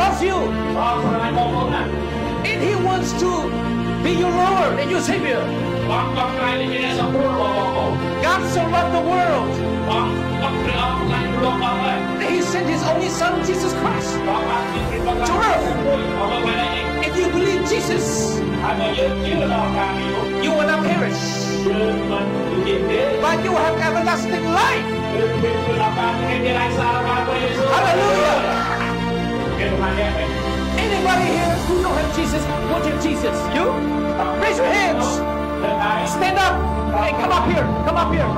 loves you. And He wants to be your Lord and your Savior. God so loved the world that He sent His only Son, Jesus Christ, to earth. If you believe Jesus, you will not perish, but you will have everlasting life. Hallelujah. Anybody here who don't have Jesus, want to have Jesus? You? Raise your hands. Stand up. Hey, come up here. Come up here.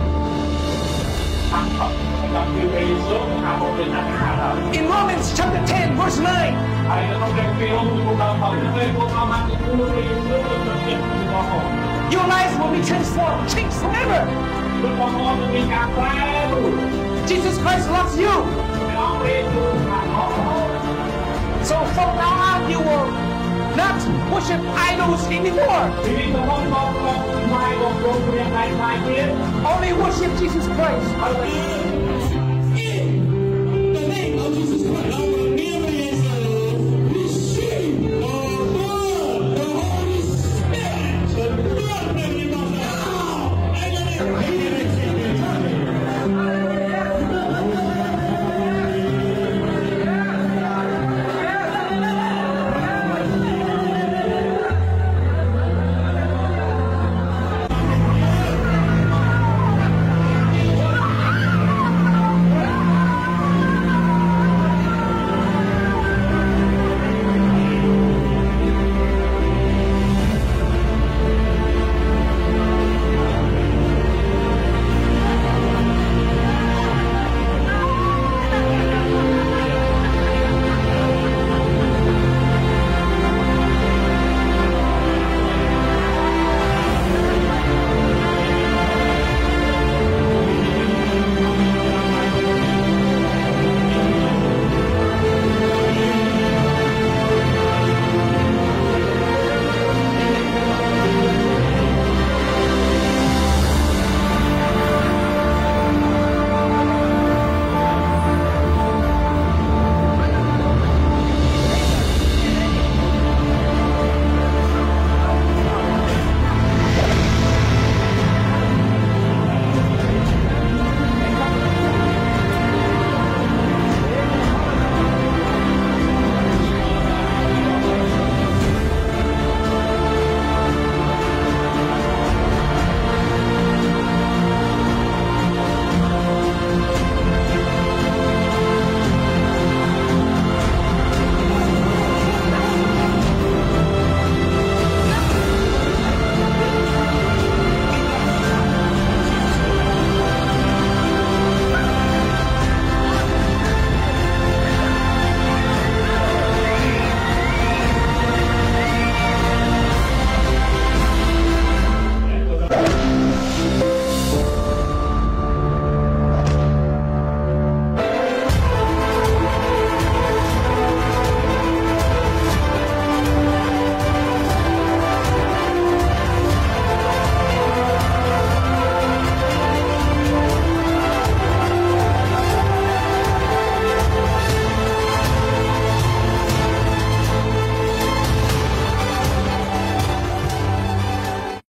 In Romans chapter 10, verse 9. Your lives will be transformed, changed forever. Jesus Christ loves you. So from now on, you will not worship idols anymore. Only worship Jesus Christ.